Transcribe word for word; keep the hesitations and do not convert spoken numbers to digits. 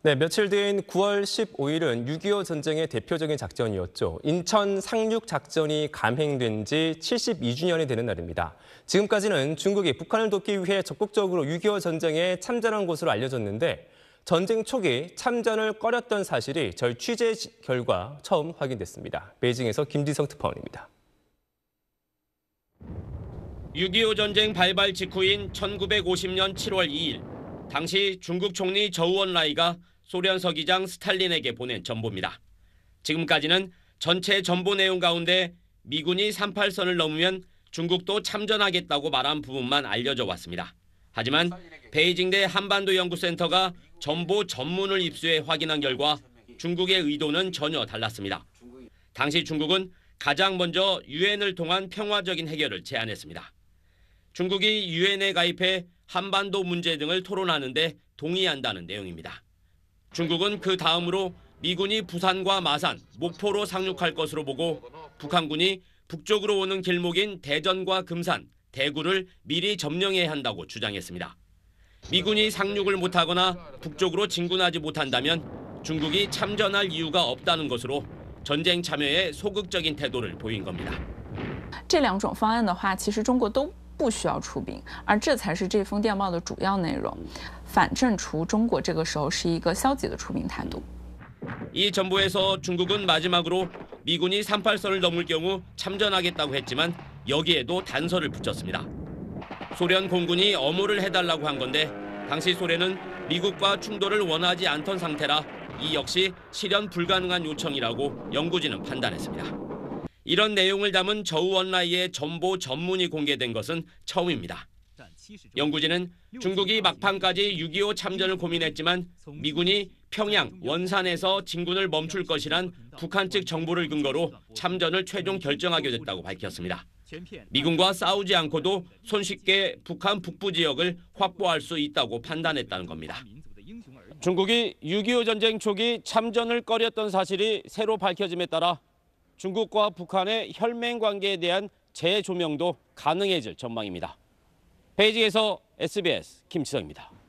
네, 며칠 뒤인 구월 십오일은 육이오 전쟁의 대표적인 작전이었죠. 인천 상륙 작전이 감행된 지 칠십이 주년이 되는 날입니다. 지금까지는 중국이 북한을 돕기 위해 적극적으로 육이오 전쟁에 참전한 것으로 알려졌는데 전쟁 초기 참전을 꺼렸던 사실이 저희 취재 결과 처음 확인됐습니다. 베이징에서 김지성 특파원입니다. 육이오 전쟁 발발 직후인 천구백오십년 칠월 이일, 당시 중국 총리 저우언라이가 소련 서기장 스탈린에게 보낸 전보입니다. 지금까지는 전체 전보 내용 가운데 미군이 삼십팔선을 넘으면 중국도 참전하겠다고 말한 부분만 알려져 왔습니다. 하지만 베이징대 한반도 연구센터가 전보 전문을 입수해 확인한 결과 중국의 의도는 전혀 달랐습니다. 당시 중국은 가장 먼저 유엔을 통한 평화적인 해결을 제안했습니다. 중국이 유엔에 가입해 한반도 문제 등을 토론하는 데 동의한다는 내용입니다. 중국은 그 다음으로 미군이 부산과 마산, 목포로 상륙할 것으로 보고 북한군이 북쪽으로 오는 길목인 대전과 금산, 대구를 미리 점령해야 한다고 주장했습니다. 미군이 상륙을 못하거나 북쪽으로 진군하지 못한다면 중국이 참전할 이유가 없다는 것으로 전쟁 참여에 소극적인 태도를 보인 겁니다. 这两种方案的话，其实中国都不需要出兵，而这才是这封电报的主要内容。反正除中国这个时候是一个消极的出兵态度。 이 전보에서 중국은 마지막으로 미군이 삼십팔선을 넘을 경우 참전하겠다고 했지만 여기에도 단서를 붙였습니다. 소련 공군이 엄호를 해달라고 한 건데 당시 소련은 미국과 충돌을 원하지 않던 상태라 이 역시 실현 불가능한 요청이라고 연구진은 판단했습니다. 이런 내용을 담은 저우언라이의 전보 전문이 공개된 것은 처음입니다. 연구진은 중국이 막판까지 육이오 참전을 고민했지만 미군이 평양, 원산에서 진군을 멈출 것이란 북한 측 정보를 근거로 참전을 최종 결정하게 됐다고 밝혔습니다. 미군과 싸우지 않고도 손쉽게 북한 북부 지역을 확보할 수 있다고 판단했다는 겁니다. 중국이 육이오 전쟁 초기 참전을 꺼렸던 사실이 새로 밝혀짐에 따라 중국과 북한의 혈맹 관계에 대한 재조명도 가능해질 전망입니다. 베이징에서 에스비에스 김지성입니다.